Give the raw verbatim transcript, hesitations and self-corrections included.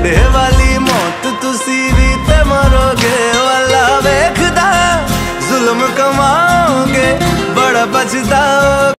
बूढ़े वाली मौत तुसी भी ते मरोगे, वाला वेखदा जुल्म कमाओगे बड़ा पछताओगे।